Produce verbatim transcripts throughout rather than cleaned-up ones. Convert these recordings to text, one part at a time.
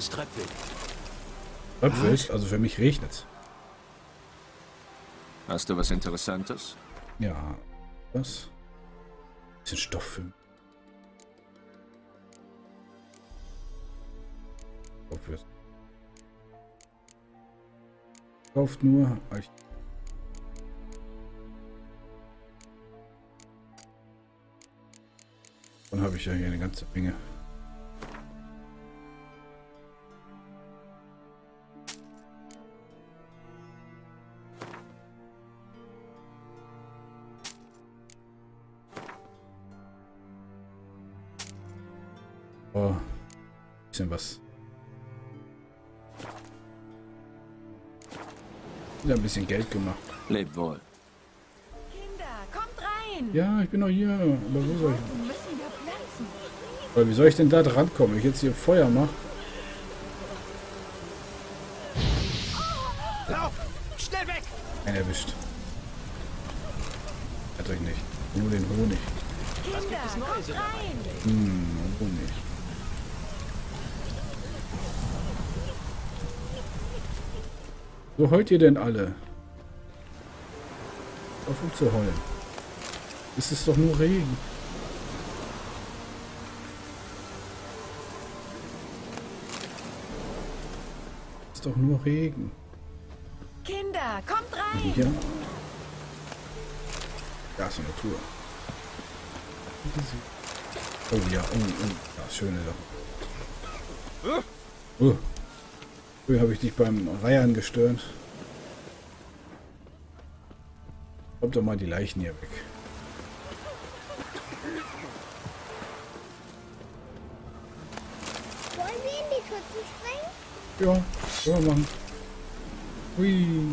Es tröpfelt. Tröpfelt? Also für mich regnet's. Hast du was Interessantes? Ja. Was? Bisschen Stoff für mich. Stoff Kauft nur. Dann habe ich ja hier eine ganze Menge. Oh, bisschen was. Wieder ein bisschen Geld gemacht. Leb wohl. Kinder, kommt rein! Ja, ich bin noch hier. Aber wo soll ich? Wir müssen wir pflanzen. Aber wie soll ich denn da dran kommen, wenn ich jetzt hier Feuer mache? Lauf! Schnell weg! Einen erwischt. Hat euch nicht. Nur den Honig. Kinder, kommt rein! Hm, Honig. Wo heult ihr denn alle? Auf um zu heulen. Es ist doch nur Regen. Es ist doch nur Regen. Kinder, kommt rein! Hier. Da ist eine Natur. Oh ja, oh, oh. Das schöne Sache. Oh. Früher habe ich dich beim Reiern gestört. Kommt doch mal die Leichen hier weg. Wollen wir in die Pfützen springen? Ja, können wir machen. Hui.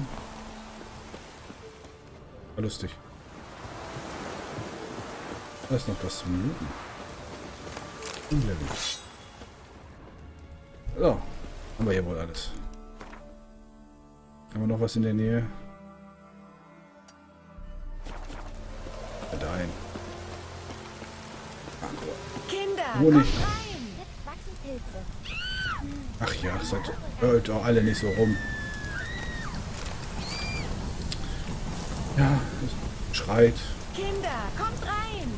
War lustig. Da ist noch was zum Looten. Unlevel. So, haben wir hier wohl alles. Haben wir noch was in der Nähe? Dahin. Kinder, Honig. kommt rein! Jetzt wachsen Pilze. Ach ja, seid hört doch alle nicht so rum. Ja, es schreit. Kinder, kommt rein!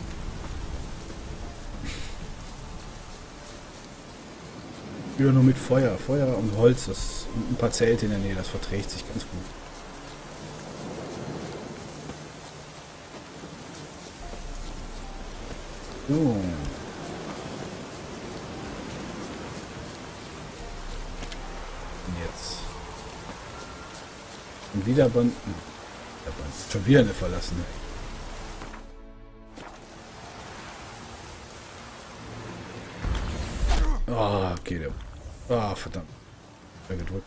Wieder nur mit Feuer. Feuer und Holz. Das, und ein paar Zelte in der Nähe. Das verträgt sich ganz gut. So. Und jetzt. Und wieder Banden. Schon wieder eine verlassene. Ah, okay, der. Ah, verdammt. Ja, gedrückt.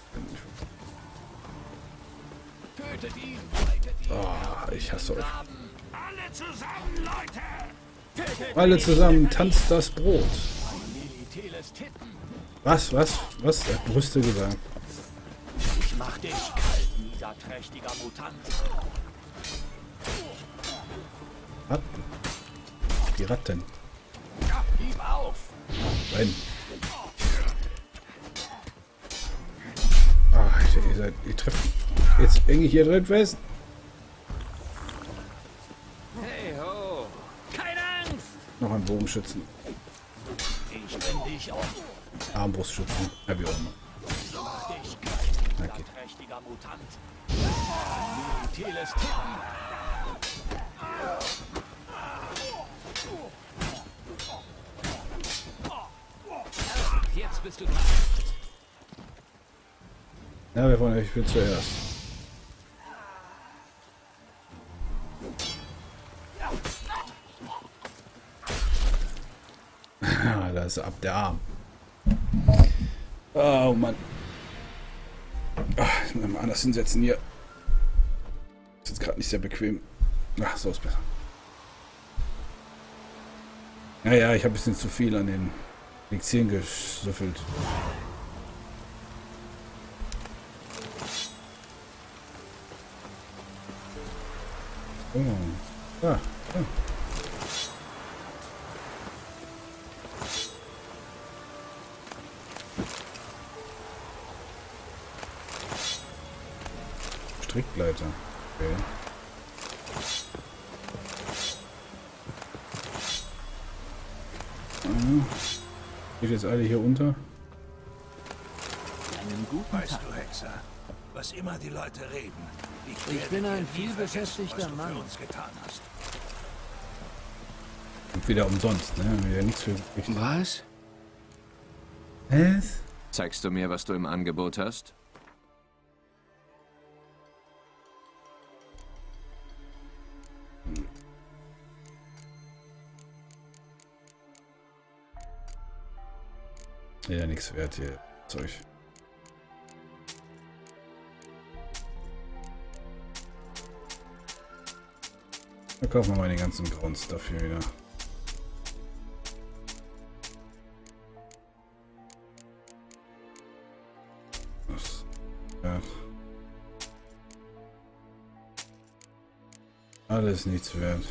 Tötet ihn! Ah, ich hasse euch. Alle zusammen, Leute! Alle zusammen tanzt das Brot. Militeles Titten! Was, was, was? Er hat Brüste gesagt. Ich mach dich kalt, niederträchtiger Mutant! Ratten. Die Ratten. Ja, gib auf! Nein. Ah, ihr, ihr seid. Ihr trefft. Jetzt eng ich hier drin fest. Hey ho! Keine Angst! Noch ein Bogenschützen. Ich bin dich auf! Armbrustschützen. Ja, wie auch immer. Ich mach dich kalt, Na, geht. niederträchtiger Mutant! Militeles Titten! Jetzt bist du dran! Ja, wer von euch will zuerst? Ah, da ist ab der Arm. Oh Mann. Ach, ich muss mal anders hinsetzen hier. Ist jetzt gerade nicht sehr bequem. Ach, so ist besser. Naja, ich habe ein bisschen zu viel an den Elixieren gesüffelt. Oh. Ah, ah. Strickleiter. Okay. Ah. Geht jetzt alle hier unter? Einen guten Weißt Tag. du, Hexer, was immer die Leute reden, ich, Ich werde bin dir ein nie vielbeschäftigter vergessen, was du Mann. für uns getan hast. Und wieder umsonst, ne? Haben wir ja nichts für. Was? Was? Zeigst du mir, was du im Angebot hast? Ja, nichts wert hier. Zeug. Dann kaufen wir mal den ganzen grauen Stuff hier wieder. Was? Ja. Alles nichts wert.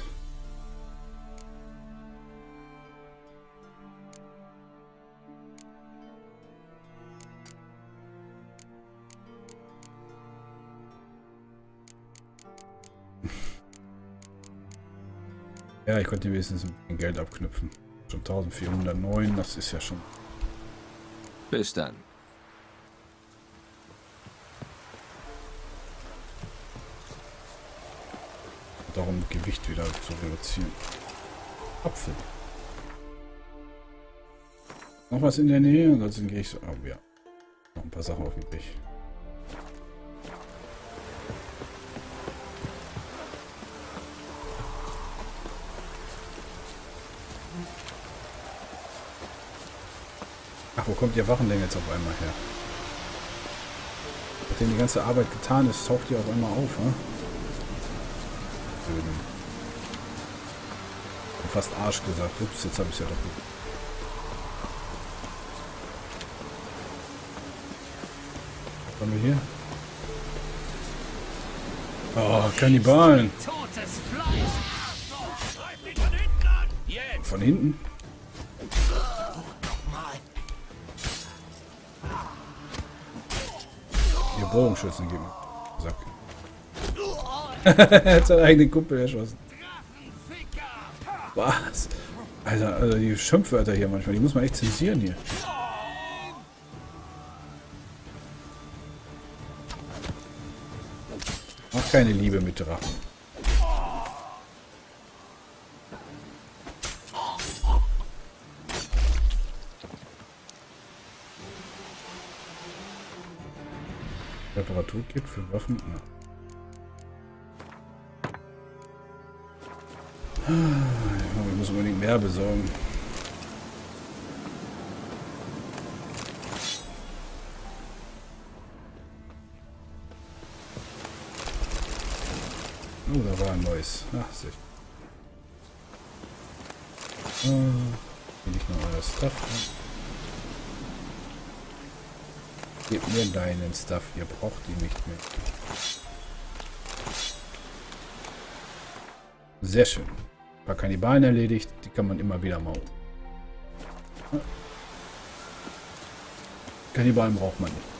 Ja, ich konnte wenigstens ein bisschen Geld abknüpfen. Schon eintausendvierhundertneun, das ist ja schon... Bis dann. Darum Gewicht wieder zu reduzieren. Apfel. Noch was in der Nähe? Ansonsten gehe ich so... Oh ja. Noch ein paar Sachen auf dem Weg. Ach, wo kommt ihr Wachen denn jetzt auf einmal her? Nachdem die ganze Arbeit getan ist, taucht ihr auf einmal auf, ne? Blöden. Fast Arsch gesagt. Ups, jetzt habe ich es ja doch gut. Was haben wir hier? Oh, Kannibalen. Totes Fleisch! Von hinten? Ihr Bogenschützen geben. Sack. Er hat seinen eigenen Kumpel erschossen. Was? Alter, also die Schimpfwörter hier manchmal, die muss man echt zensieren hier. Mach keine Liebe mit Drachen. Reparaturkit für Waffen? Ja. Ich muss unbedingt mehr besorgen. Oh, da war ein neues. Ach, sicher. Ah, hier liegt noch euer Stuff. Gib mir deinen Stuff, ihr braucht ihn nicht mehr. Sehr schön. Ein paar Kannibalen erledigt, die kann man immer wieder mauern. Ja. Kannibalen braucht man nicht.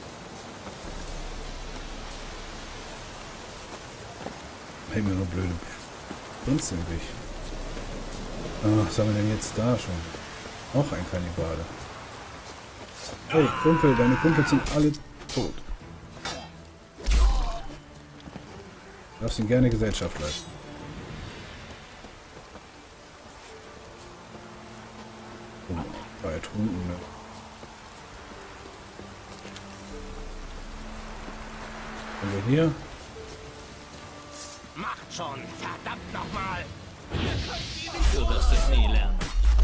Hängen mir nur blöde Kunst im Weg. Ah, was haben wir denn jetzt da schon? Noch ein Kannibale. Hey Kumpel, deine Kumpels sind alle tot. Du darfst ihnen gerne Gesellschaft leisten. Oh, war ertrunken, ne? Haben wir hier? Macht schon! Verdammt nochmal! Du wirst es nie lernen.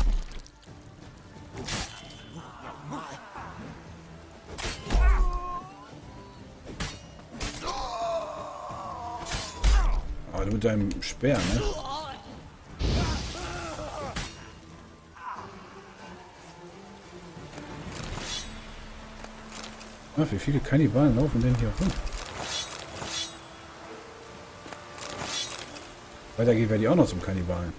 Aber du mit deinem Speer, ne? Ach, wie viele Kannibalen laufen denn hier rum? Weiter geht werde ich auch noch zum Kannibalen.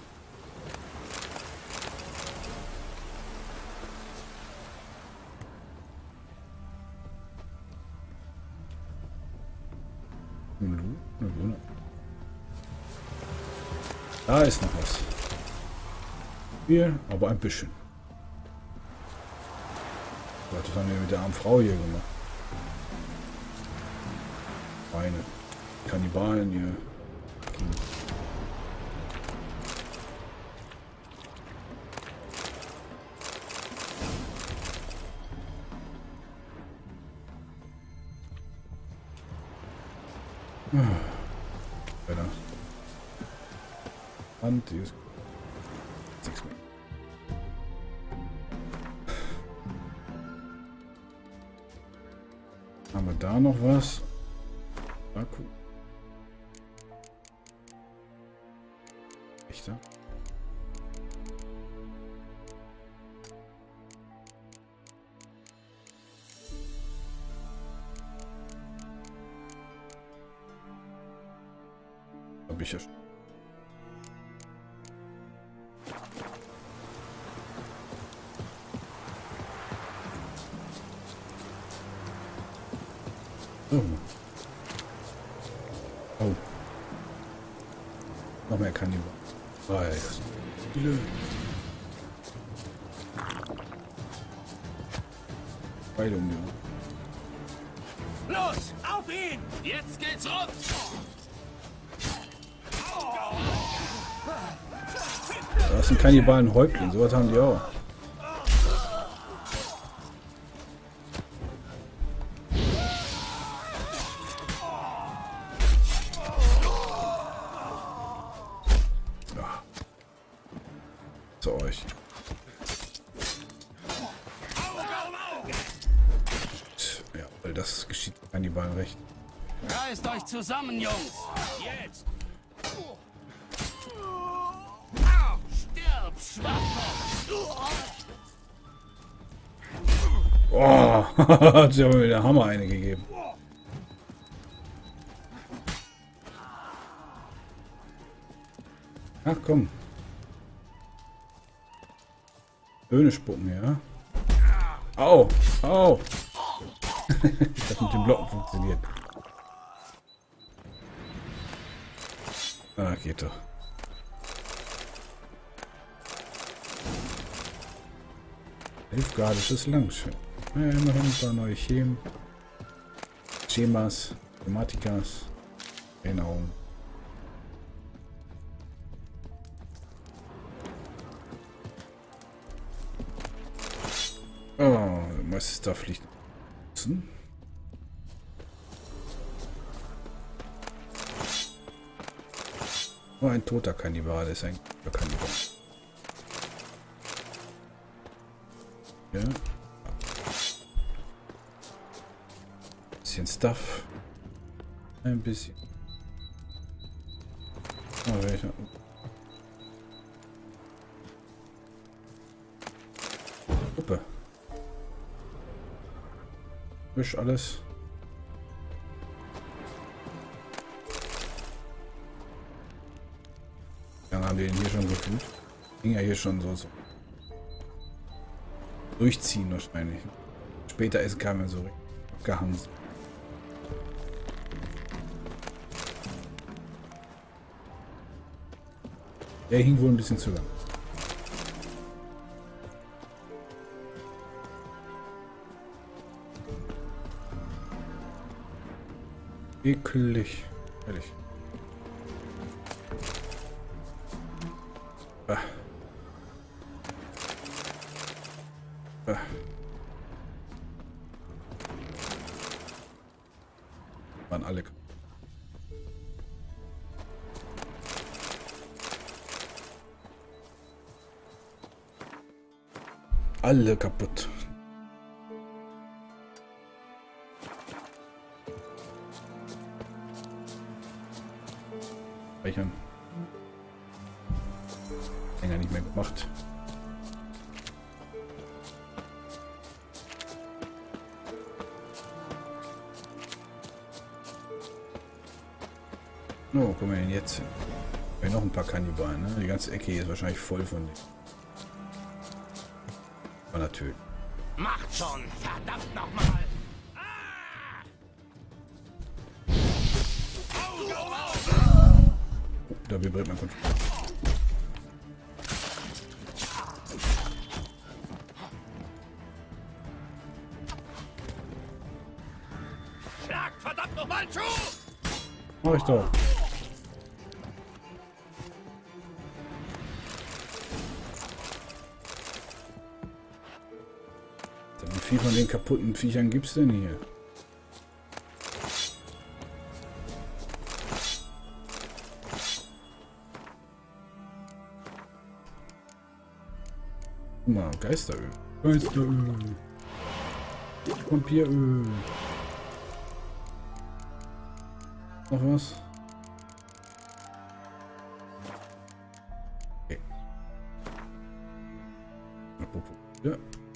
Loot. Da ist noch was. Viel, aber ein bisschen. Was haben wir mit der armen Frau hier gemacht? Eine Kannibalen hier. Weiter. Und die ist sechs mehr. Haben wir da noch was? Akku. Echter? Hab ich ja schon. Oh. Oh. Noch mehr Kannibalen. Ah, ja, das sind viele. Beide um die. Los, auf ihn! Jetzt geht's rund! Das sind Kannibalen Häuptling, sowas haben die auch. Zu euch. Ja, weil das geschieht Kannibalen recht. Reißt euch zusammen, Jungs! Jetzt! Stirb, Schwachkopf! Oh, hat sie aber mit der Hammer eine gegeben. Ach komm. Höhne spucken, ja. Au, au. Das mit dem Blocken funktioniert. Ah, geht doch. Hilfgardisches Langschwert. Ja, immerhin ein paar neue Schemen. Schemas, Thematikas, Erinnerungen. Oh, Meister fliegt. Oh, ein toter Kannibal ist ein guter Kannibal. Ja. Bisschen Stuff. Ein bisschen. Oh, welcher? Gruppe. Wisch alles. Dann haben wir ihn hier schon gefühlt. Ging ja hier schon so, so. Durchziehen wahrscheinlich. Später ist kam er so abgehangen. Der hing wohl ein bisschen zu lang. Ekelig. Ehrlich. Ah. Ah. Waren alle. Alle kaputt. Speichern. Länger nicht mehr gemacht. Oh, wo kommen wir denn jetzt hin? Wir haben noch ein paar Kannibalen, ne? Die ganze Ecke hier ist wahrscheinlich voll von denen. Aber natürlich. Macht schon! Verdammt nochmal! Ah! Da vibriert mein Controller. Schlag verdammt nochmal zu! Mach ich doch. Wie viel von den kaputten Viechern gibt's denn hier? Guck mal, Geisteröl. Geisteröl. Vampiröl. Noch was? Okay. Apropos. Ja.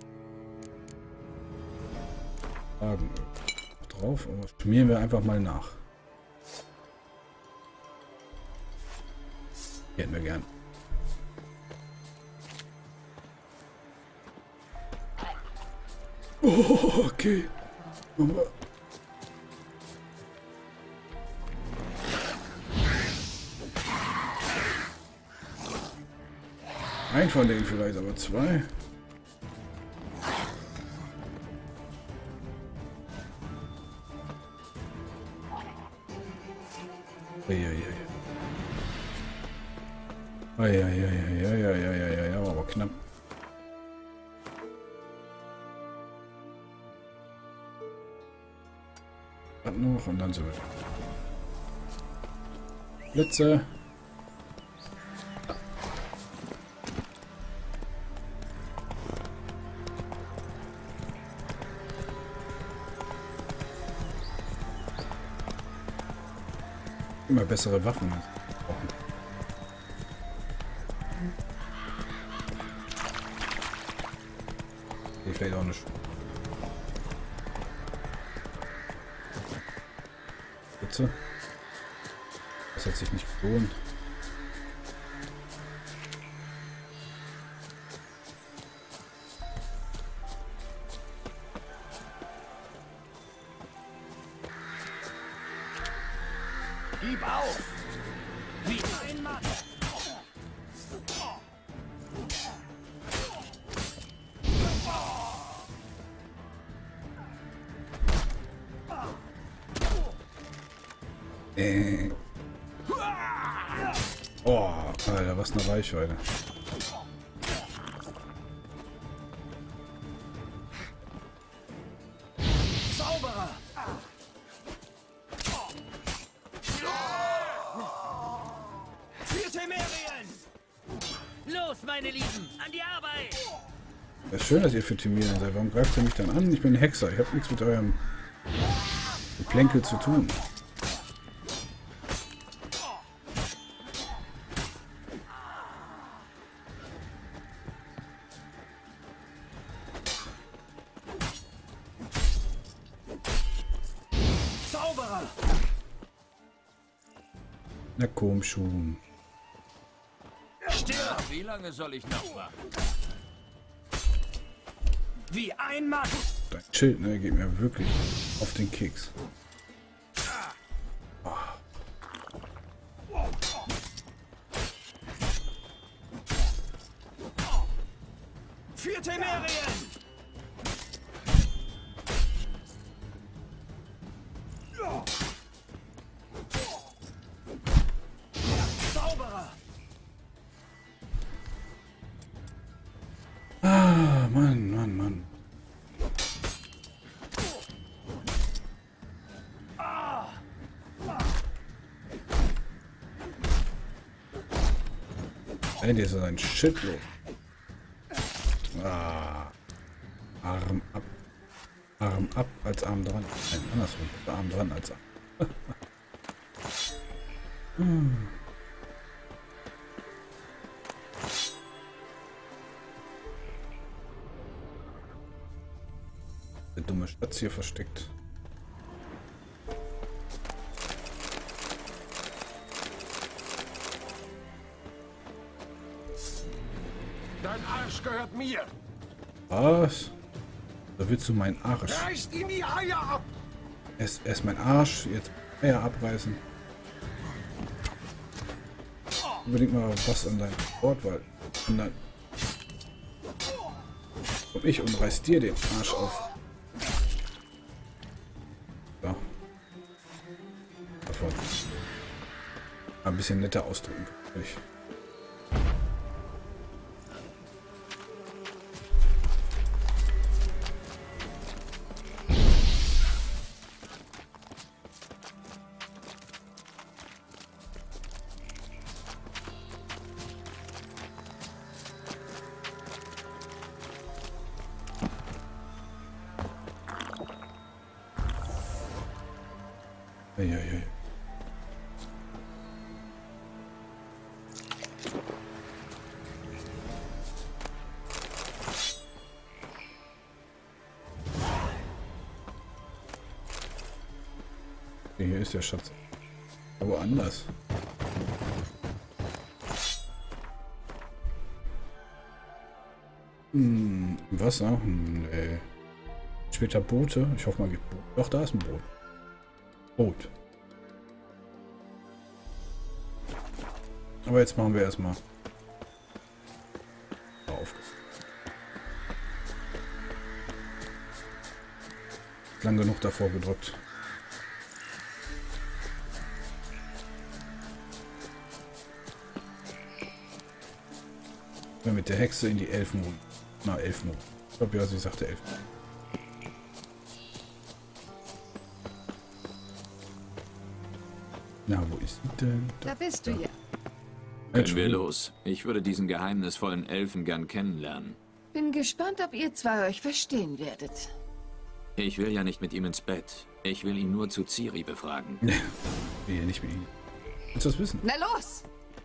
Wagenöl. Drauf, aber schmieren wir einfach mal nach. Hätten wir gern. Oh, okay. Aber ein von denen vielleicht, aber zwei. Eieieiei, aber knapp. Noch und dann so. Blitze. Immer bessere Waffen brauchen. Die vielleicht auch nicht. Bitte. Das hat sich nicht gelohnt. Gib auf! Wie ein Mann! Äh. Oh, Alter, was eine Reichweite. Zauberer! Für Temerien! Los, meine Lieben, an die Arbeit! Es ist schön, dass ihr für Temerien seid. Warum greift ihr mich dann an? Ich bin ein Hexer. Ich habe nichts mit eurem Geplänkel zu tun. Zauberer! Na komm schon. Stirb! Wie lange soll ich noch warten? Wie ein Mann! Dein Schild, ne, geht mir wirklich auf den Keks. Für Temerien! Zauberer! Ah, Mann, Mann, Mann. Ey, der ist ein Shit los. Ah. Arm ab. Arm ab als Arm dran. Nein, andersrum. Arm dran als Arm. hm. Der dumme Schatz hier versteckt. Dein Arsch gehört mir! Was? Da willst du meinen Arsch. Reißt ihm die Eier ab! Erst, erst mein Arsch, jetzt Eier abreißen. unbedingt mal was an deinem Ort, weil und dann komm ich und reiß dir den Arsch auf. So. Davon. Ein bisschen netter ausdrücken. Ich. Eieiei. Hier ist der Schatz. Aber anders. Hm, Wasser? Nee. Später Boote. Ich hoffe mal, gibt Boot. Doch, da ist ein Boot. Boot. Aber jetzt machen wir erstmal auf. Lang genug davor gedrückt. Mit der Hexe in die Elfen. Na, Elfen. Ich glaube, ja, sie sagte Elfen. Na, wo ist sie denn? Da, Da bist du ja. Können wir los? Ich würde diesen geheimnisvollen Elfen gern kennenlernen. Bin gespannt, ob ihr zwei euch verstehen werdet. Ich will ja nicht mit ihm ins Bett. Ich will ihn nur zu Ciri befragen. Nee, nicht mit ihm. Willst du das wissen? Na los!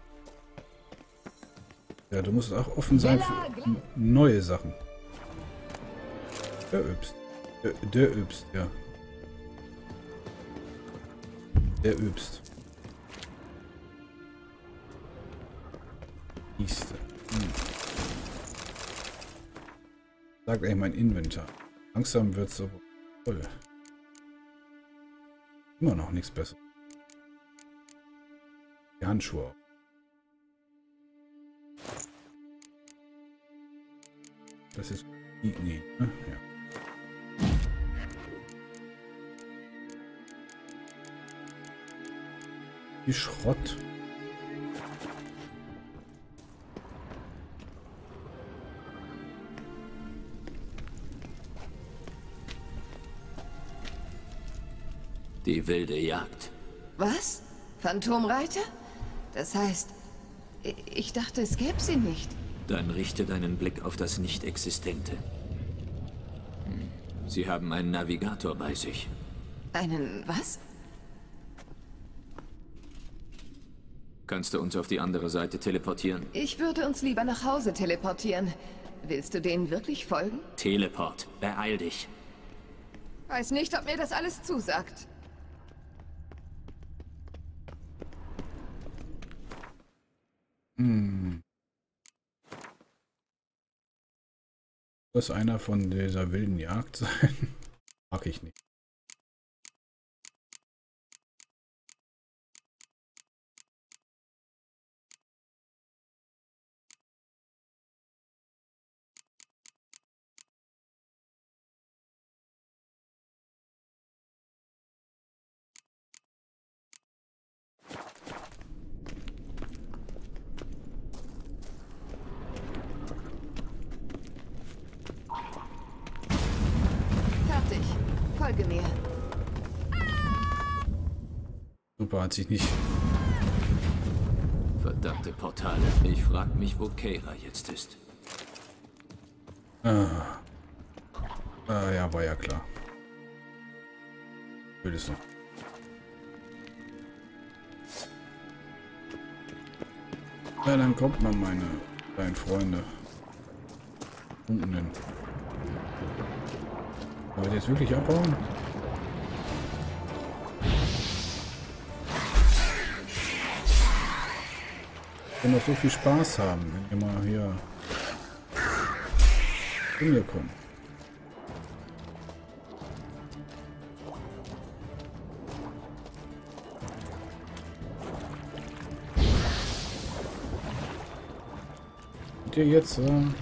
Ja, du musst auch offen sein für neue Sachen. Der übst. Der, der übst, ja. Der übst. Nächste. Hm. Sagt ey, mein Inventar. Langsam wird's so voll. Immer noch nichts besser. Die Handschuhe auch. Das ist nee, ne? Ja. Die Schrott. Die wilde Jagd. Was? Phantomreiter? Das heißt, i- ich dachte, es gäbe sie nicht. Dann richte deinen Blick auf das Nicht-Existente. Hm. Sie haben einen Navigator bei sich. Einen was? Kannst du uns auf die andere Seite teleportieren? Ich würde uns lieber nach Hause teleportieren. Willst du denen wirklich folgen? Teleport. Beeil dich. Weiß nicht, ob mir das alles zusagt. Hm. Das einer von dieser wilden Jagd sein? Mag ich nicht. Fertig. Folge mir. Super, hat sich nicht. Verdammte Portale. Ich frag mich, wo Keira jetzt ist. Ah. Ah, ja, war ja klar. Will es noch. Ja, dann kommt mal meine kleinen Freunde. Unten hin. Wollt ihr jetzt wirklich abhauen? Wir können doch so viel Spaß haben, wenn ihr mal hier zu mir kommt. Dir jetzt sagen.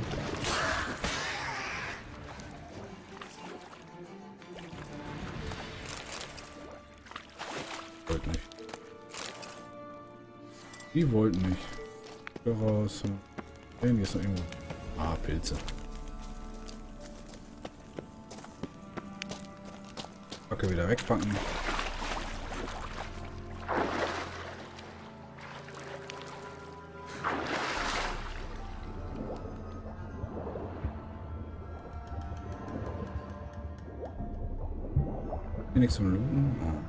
Wollt nicht. Die wollten nicht. Da raus. Hier ist noch irgendwo. Ah, Pilze. Backe wieder wegpacken. Hier nichts zum Looten. Oh.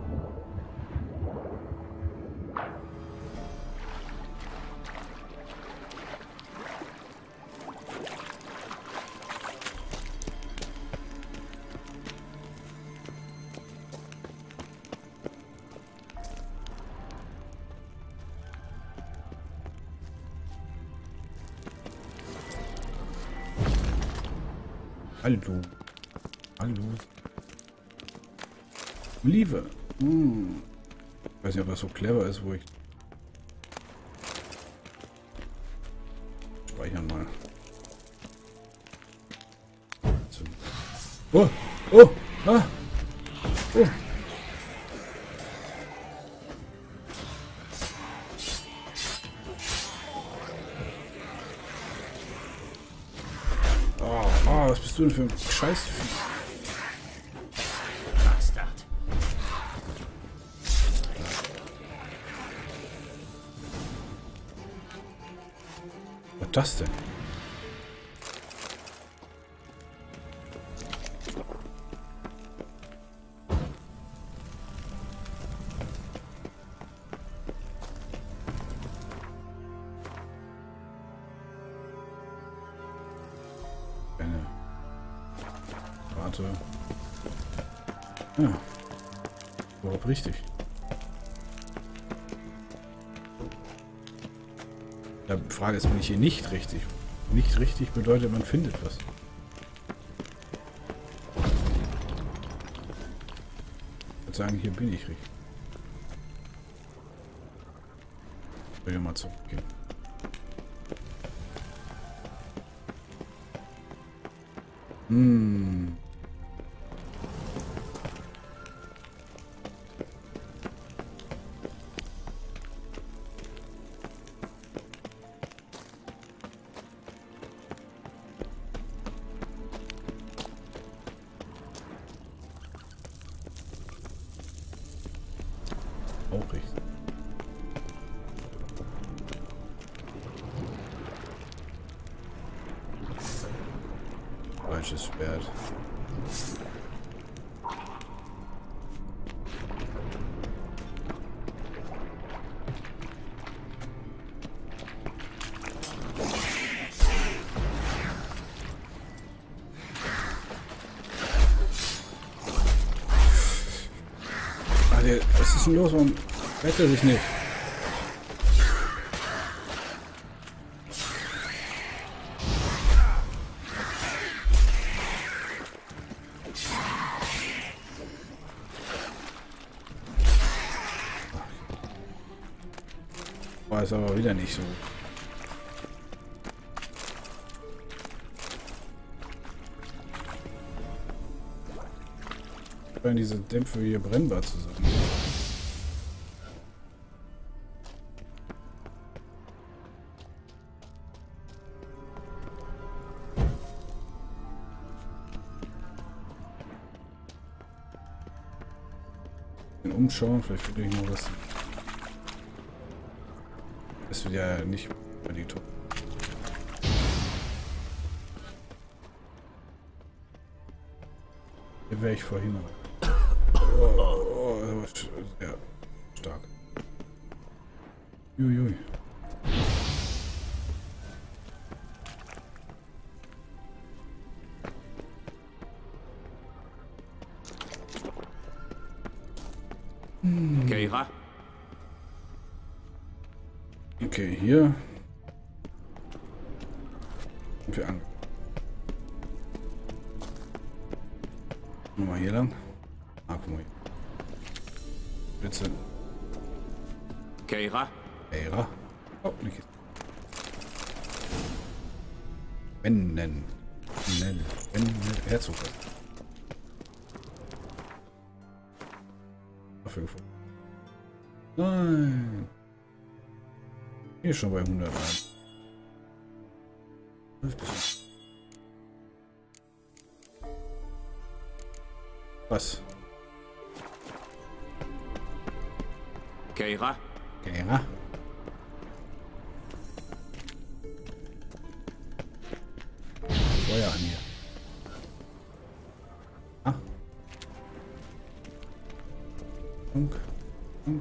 Hallo. Hallo. Liebe. Hm. Ich weiß nicht, ob das so clever ist, wo ich... Speichern mal. Oh! Oh! Ah! Oh! Oh, oh, was bist du denn für ein Scheißvieh? Bastard. Was ist das denn? Eine. Warte. Ja. Überhaupt richtig. Die Frage ist, bin ich hier nicht richtig? Nicht richtig bedeutet, man findet was. Ich würde sagen, hier bin ich richtig. Ich will mal zurückgehen. Hm. Auch richtig. Falsches Schwert. Alter, was ist denn los? Warum rettet er sich nicht? War es aber wieder nicht so. Wenn diese Dämpfe hier brennbar zu sein. Den umschauen, vielleicht finde ich noch was. Das wird ja nicht bei die Top. Hier wäre ich vorhin. Oh, oh, das war sehr stark. Uiui. Keira? Okay, hier. Und wir an. Nochmal hier lang. Ah, guck mal hier. Bitte. Keira? Keira. Oh, nicht. Rennen. Rennen. Rennen. Herzog. Dafür gefunden. Nein. Hier schon bei hunderteins. Was? Keira? Keira? Feuer an hier. Ah. Funk. Funk.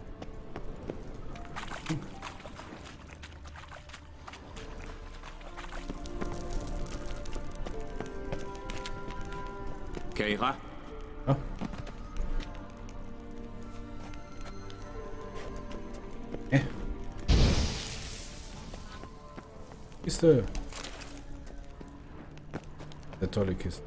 Funk. Keira? Ah. Äh. Kiste. Der tolle Kiste.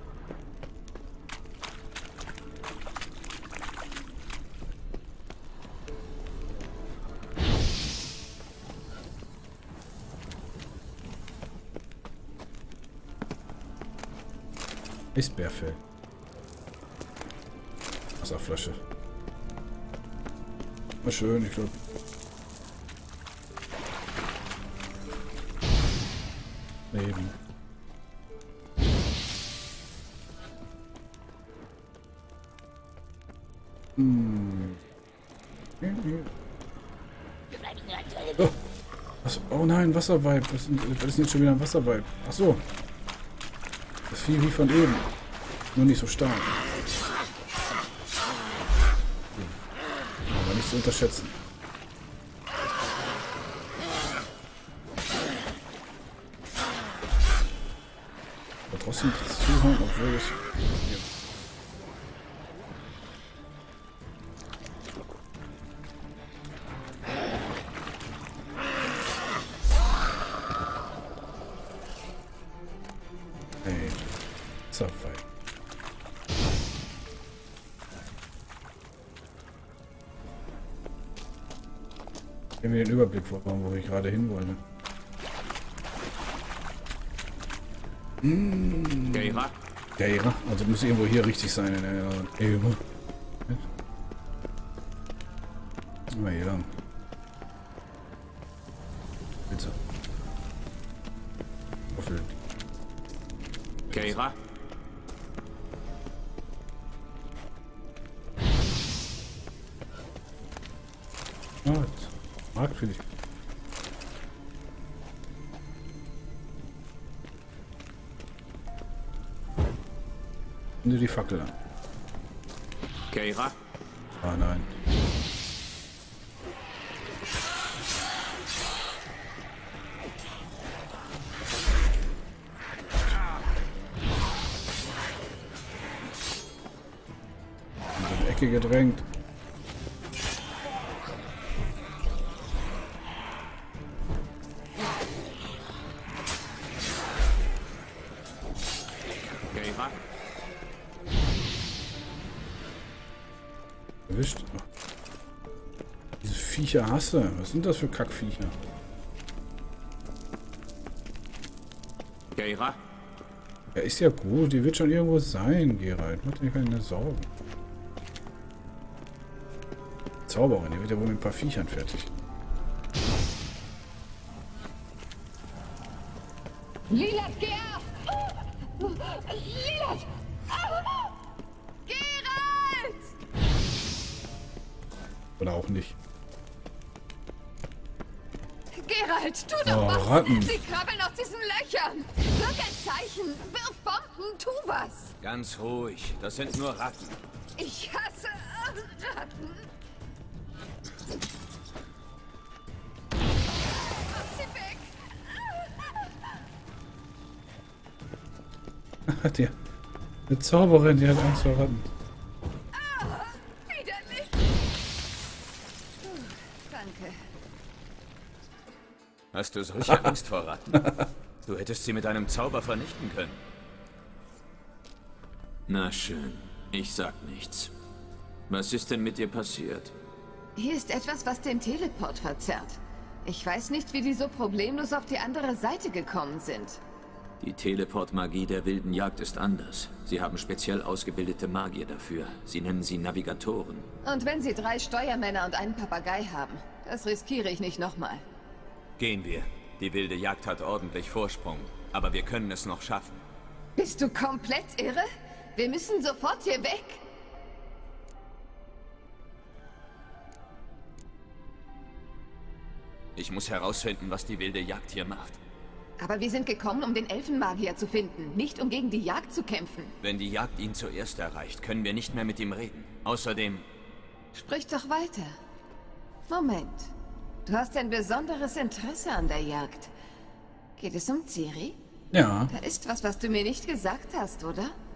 Eisbärfell. Wasserflasche. War schön, ich glaube. Leben. Hm. Oh. Was? Oh nein, Wasserweib. Was ist, was ist jetzt schon wieder ein Wasserweib? Ach so. Das Vieh wie von eben. Nur nicht so stark. Aber nicht zu unterschätzen. Aber trotzdem zuhauen, obwohl ich... Hier. Hey, Zapfei. Ich habe mir den Überblick vorbauen, wo ich gerade hin wollte. Mmh. Keira? Keira? Also muss irgendwo hier richtig sein. In der Keira. Mal hier lang. Bitte. Hoffentlich. Keira? Markt. Markt für dich. Nimm dir die Fackel an. Keira? Ah nein. In die Ecke gedrängt. Keira? Erwischt. Oh. Diese Viecher hasse. Was sind das für Kackviecher? Keira? Ja, ist ja gut. Die wird schon irgendwo sein, Geralt. Mach dir keine Sorgen. Zauberin, die wird ja wohl mit ein paar Viechern fertig. Lilat, geh ab! Lilat! Geralt! Oder auch nicht. Geralt, tu doch Oh, was! Ratten. Sie krabbeln aus diesen Löchern! Drück ein Zeichen! Wirf Bomben! Tu was! Ganz ruhig, das sind nur Ratten. Ich hasse Ratten! Mach sie weg! Hat die eine Zauberin, die hat Angst vor Ratten. Ah, widerlich! Danke. Hast du solche Angst vor Ratten? Du hättest sie mit einem Zauber vernichten können. Na schön, ich sag nichts. Was ist denn mit dir passiert? Hier ist etwas, was den Teleport verzerrt. Ich weiß nicht, wie die so problemlos auf die andere Seite gekommen sind. Die Teleport-Magie der wilden Jagd ist anders. Sie haben speziell ausgebildete Magier dafür. Sie nennen sie Navigatoren. Und wenn sie drei Steuermänner und einen Papagei haben, das riskiere ich nicht nochmal. Gehen wir. Die wilde Jagd hat ordentlich Vorsprung, aber wir können es noch schaffen. Bist du komplett irre? Wir müssen sofort hier weg. Ich muss herausfinden, was die wilde Jagd hier macht. Aber wir sind gekommen, um den Elfenmagier zu finden, nicht um gegen die Jagd zu kämpfen. Wenn die Jagd ihn zuerst erreicht, können wir nicht mehr mit ihm reden. Außerdem... Sprich doch weiter. Moment. Du hast ein besonderes Interesse an der Jagd. Geht es um Ciri? Ja. Da ist was, was du mir nicht gesagt hast, oder?